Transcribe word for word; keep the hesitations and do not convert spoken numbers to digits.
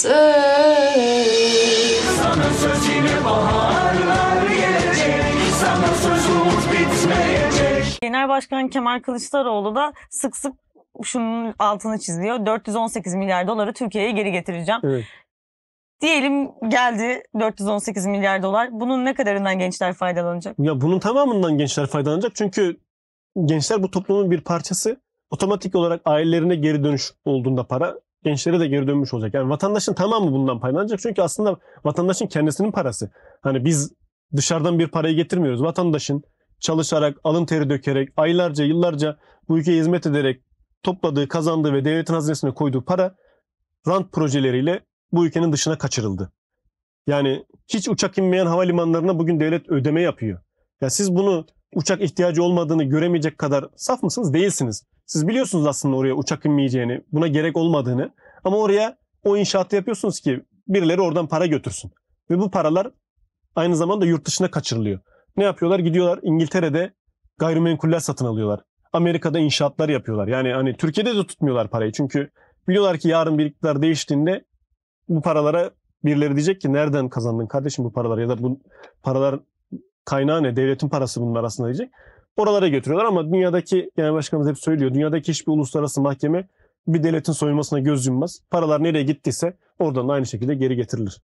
Sana söz yine baharlar gelecek, sana söz umut bitmeyecek. Genel Başkan Kemal Kılıçdaroğlu da sık sık şunun altını çiziyor. dört yüz on sekiz milyar doları Türkiye'ye geri getireceğim. Evet. Diyelim geldi dört yüz on sekiz milyar dolar. Bunun ne kadarından gençler faydalanacak? Ya bunun tamamından gençler faydalanacak. Çünkü gençler bu toplumun bir parçası. Otomatik olarak ailelerine geri dönüş olduğunda para gençlere de geri dönmüş olacak. Yani vatandaşın tamamı bundan faydalanacak. Çünkü aslında vatandaşın kendisinin parası. Hani biz dışarıdan bir parayı getirmiyoruz. Vatandaşın çalışarak, alın teri dökerek, aylarca, yıllarca bu ülkeye hizmet ederek topladığı, kazandığı ve devletin hazinesine koyduğu para rant projeleriyle bu ülkenin dışına kaçırıldı. Yani hiç uçak inmeyen havalimanlarına bugün devlet ödeme yapıyor. Ya siz bunu uçak ihtiyacı olmadığını göremeyecek kadar saf mısınız? Değilsiniz. Siz biliyorsunuz aslında oraya uçak inmeyeceğini, buna gerek olmadığını. Ama oraya o inşaatı yapıyorsunuz ki birileri oradan para götürsün. Ve bu paralar aynı zamanda yurt dışına kaçırılıyor. Ne yapıyorlar? Gidiyorlar İngiltere'de gayrimenkuller satın alıyorlar. Amerika'da inşaatlar yapıyorlar. Yani hani Türkiye'de de tutmuyorlar parayı. Çünkü biliyorlar ki yarın bir iktidar değiştiğinde bu paralara birileri diyecek ki nereden kazandın kardeşim bu paraları, ya da bu paralar kaynağı ne? Devletin parası bunlar aslında diyecek. Oralara götürüyorlar ama dünyadaki, genel başkanımız hep söylüyor, dünyadaki hiçbir uluslararası mahkeme bir devletin soyulmasına göz yummaz. Paralar nereye gittiyse oradan da aynı şekilde geri getirilir.